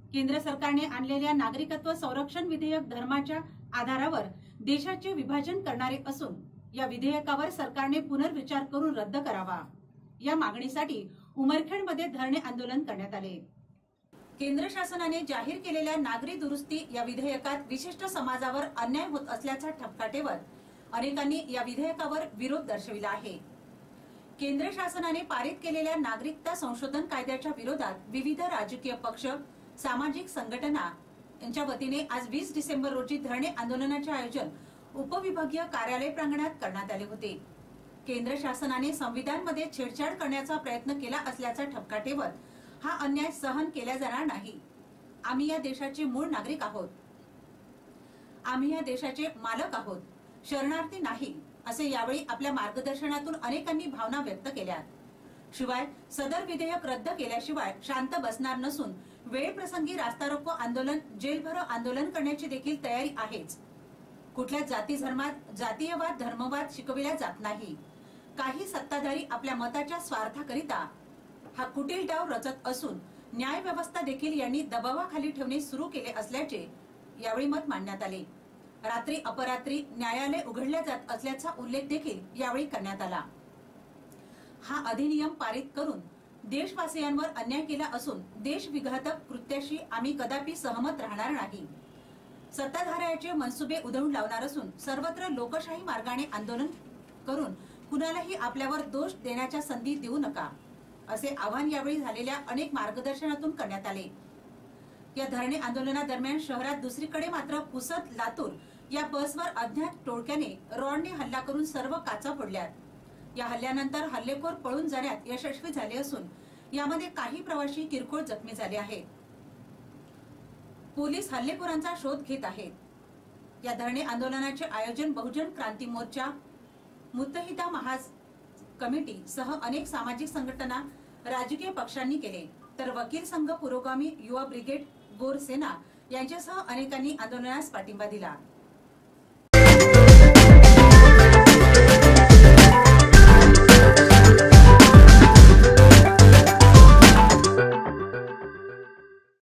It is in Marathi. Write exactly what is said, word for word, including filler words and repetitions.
केंद्र सरकारने आणलेल्या नागरिकत्व संरक्षण विधेयक धर्माच्या आधारावर देशाचे विभाजन करणारे असून या विधेयकावर सरकारने पुनर्विचार करून रद्द करावा या मागणीसाठी उमरखेडमध्ये धरणे आंदोलन करण्यात आले। केंद्र शासनाने जाहीर केलेल्या नागरी दुरुस्ती या विधेयकात विशिष्ट समाजावर अन्याय होत असल्याचा ठपका ठेवत अनेकांनी या विधेयकावर विरोध दर्शविला आहे। केंद्र शासनाने पारित केलेल्या नागरिकता संशोधन कायद्याच्या विरोधात विविध राजकीय पक्ष, सामाजिक संघटना यांच्या वतीने आज वीस डिसेंबर रोजी धरणे आंदोलनाचे आयोजन उपविभागीय कार्यालय प्रांगणात करण्यात आले होते। केंद्र शासनाने संविधानमध्ये छेडछाड करण्याचा प्रयत्न केला असल्याचा ठपका ठेवत हा अन्याय सहन केला जाणार नाही। आम्ही या देशाचे मूळ नागरिक आहोत, आम्ही या देशाचे मालक आहोत, शरणार्थी नाही असे यावेळी आपल्या मार्गदर्शनातून अनेकांनी भावना व्यक्त केल्या। शिवाय सदर विधेयक रद्द केल्याशिवाय शांत बसणार नसून वेळप्रसंगी रास्ता रोको आंदोलन, जेलभरो आंदोलन करण्याची देखील तयारी आहेच। कुठल्या जाती धर्मात जातीयवाद धर्मवाद शिकविला जात नाही। काही सत्ताधारी आपल्या मताच्या स्वार्थाकरिता हा कुटील डाव रचत असून न्याय व्यवस्था देखील यांनी दबावाखाली ठेवणे सुरू केले असल्याचे यावेळी मत मांडण्यात आले। रात्री अपरात्री न्यायालय उघडल्या जात असल्याचा उल्लेख देखील यावेळी करण्यात आला। हा अधिनियम पारित करून देशवासियांवर अन्याय केला असून देशविघातक कृत्याशी आम्ही कदापि सहमत राहणार नाही। सत्ताधाऱ्याचे मनसुबे उधळून लावणार असून सर्वत्र लोकशाही मार्गाने आंदोलन करून कुणालाही आपल्यावर दोष देण्याच्या संधी देऊ नका असे आवाहन यावेळी झालेल्या अनेक मार्गदर्शनातून करण्यात आले। या धरणे आंदोलनादरम्यान शहरात दुसरीकडे मात्र पुसद लातूर या बसवर अज्ञात टोळक्याने रॉडने हल्ला करून सर्व काचा फोडल्यात। या हल्ल्यानंतर हल्लेखोर पळून जाण्यात यशस्वी झाले असून यामध्ये काही प्रवासी किरकोळ जखमी झाले आहेत। पोलीस हल्लेखोरांचा शोध घेत आहेत। या धरणे आंदोलनाचे आयोजन बहुजन क्रांती मोर्चा, मुत्तहिदा महाज कमिटी सह अनेक सामाजिक संघटना, राजकीय पक्षांनी केले, तर वकील संघ, पुरोगामी युवा ब्रिगेड, गोर सेना यांच्यासह अनेकांनी आंदोलनास पाठिंबा दिला।